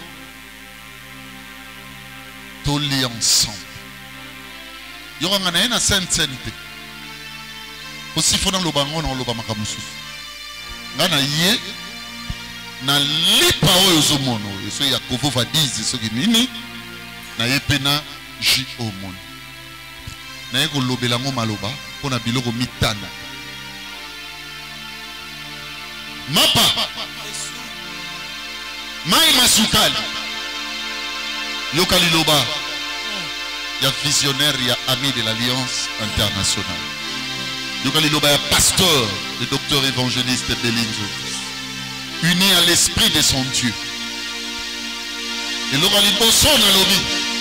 toli ensemble. Il y aura une sainte sainteté. Aussi, il faut dans le bango, dans le bango. Ngana ye na lipa oyo zomono eso ya kovo vadize soki nini na ye pena ji omono na ye kolobela ngo maloba pona biloko mitana mapa mai masukali yoka liloba ya visionnaire ya ami de l'Alliance internationale. Yoka liloba ya pasteur, le docteur évangéliste Belinzo, uni à l'esprit de son Dieu. Et l'oka liboso na lobi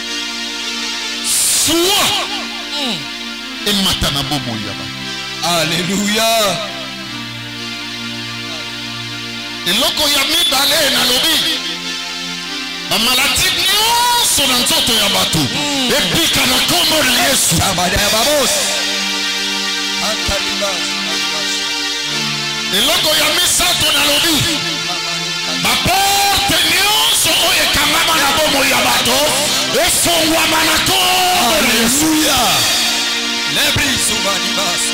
soit et matana bomo yaba. Alléluia. Et l'oko ya mibale na lobi ba maladie nyonso na nzoto ya bato epika na kombo na Yesu. Abada ya babos. Et l'oko ya misato na lobi ba porte nyonso oyo ekangama na bomo ya bato efongwama na kombo na Yesu. Alléluia. Lebri souvani bas.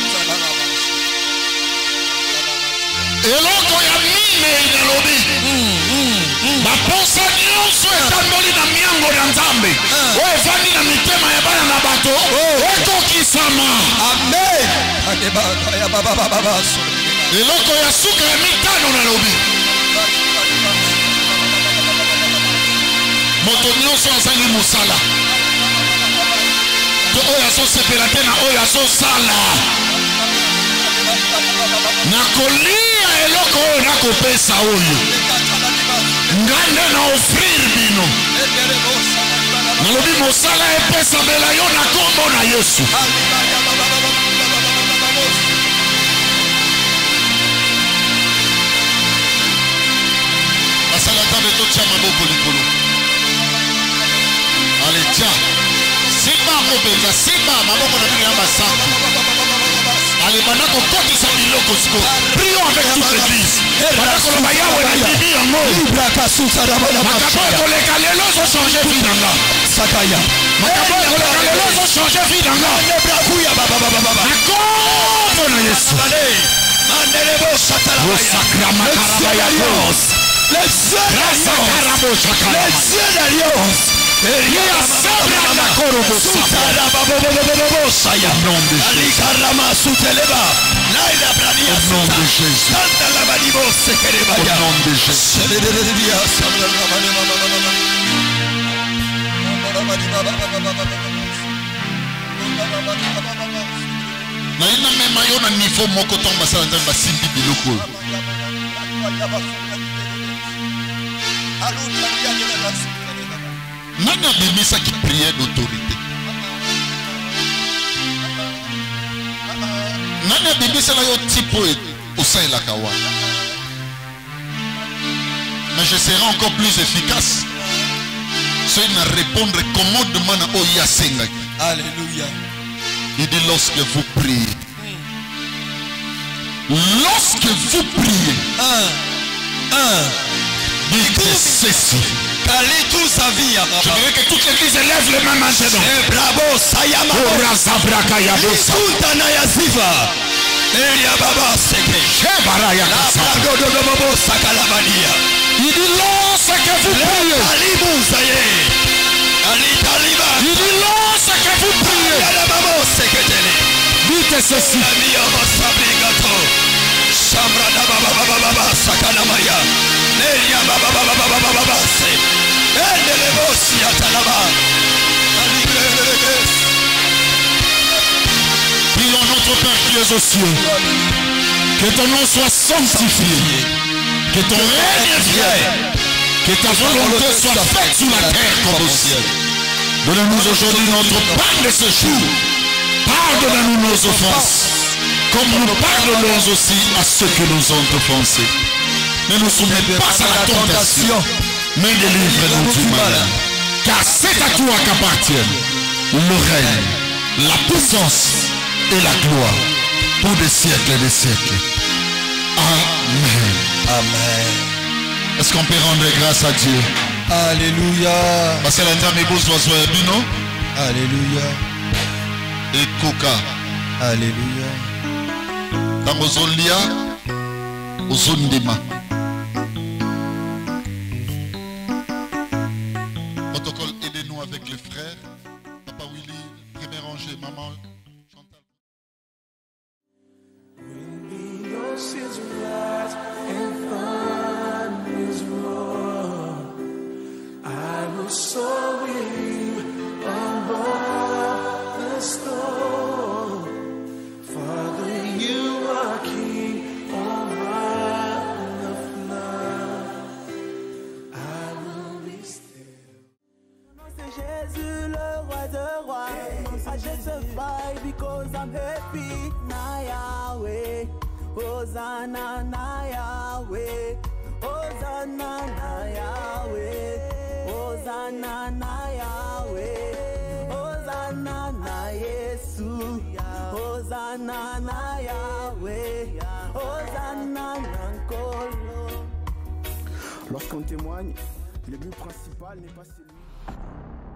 eloko ya mine na lobi baposa nyonso etamboli na miango na Nzambe oyo efandi na mitema ya bana na bato ekokisama. Amen. eloko ya suka ya mitano na lobi moto nyonso azangi mosala to oyo azosepela te na oyo azosala nakolia eloko oyo nakopesa oyo ngande na ofrir bino nalobi mosala epesamela yo na kombo na Yesu. Basala tabe to tia maboko likolo. Allez, tiens. Simba mobenza, simba maboko na bino ya masango. Allez, banako koti sa biloko siko. Prions avec toute l'église. Banako lo bayawe na dimi yango. Makabo koleka lelo zo changer vie nanga. Sakaya. Makabo koleka lelo zo changer vie nanga. Nebrakuya baba baba baba. Nakoko na Yesu. Mandelebo satala. Sacra makaraba ya Dios. Les yeux d'Alliance. Il y a Sabra Nakorobo Sabra Babobobobo Saya. Au nom de Jésus. Au nom de Jésus. Au nom de Jésus. Na ina mema yo na niveau moko tomba sala nzamba simbi biloko. Nani a bimisa qui priait d'autorité? Nani a bimisa la yo tipo au sein de la kawa? Mais je serai encore plus efficace. C'est de répondre commandement à Oya Sengaki. Alléluia. Il dit lorsque vous priez. Lorsque vous priez. Un. Un. Dites ceci. Tout sa vie. Je veux que toute l'église lève les mains maintenant. Bravo, Sayama. Sultana Yaziva. Elia Baba Seke. Shebaraya Bravo de Bobo Sakalamania. Il dit lorsque vous priez. Alibu Saye. Ali Taliba. Il dit lorsque vous priez. Babo Seketele. Dites ceci. Amia Masabrigato. Samrada Baba Baba Baba Sakalamaya. Elia Baba Baba Baba Baba Se. Prions notre Père qui est aux cieux. Que ton nom soit sanctifié. Que ton règne vienne. Que ta volonté soit faite sur la terre comme au ciel. Donne-nous aujourd'hui notre pain de ce jour. Pardonne-nous nos offenses. Comme nous pardonnons aussi à ceux qui nous ont offensés. Ne nous soumets pas à la tentation. Mais délivre-nous du mal. Car c'est à toi qu'appartiennent le règne, la puissance et la gloire pour des siècles et des siècles. Amen. Amen. Est-ce qu'on peut rendre grâce à Dieu? Alléluia. Parce que Alléluia. Et Koka. Alléluia. Dans vos zolia, aux zones des mains. Protocole, aidez-nous avec les frères. Papa Willy, premier rangé, maman Chantal. Jésus le roi de rois. I just survive because I'm happy. Na Yahweh, Hosanna na Yahweh, Hosanna na Yahweh, Hosanna na Yahweh, Hosanna na Yesu, Hosanna na Yahweh, Hosanna na Nkolo. Lorsqu'on témoigne, le but principal n'est pas celui.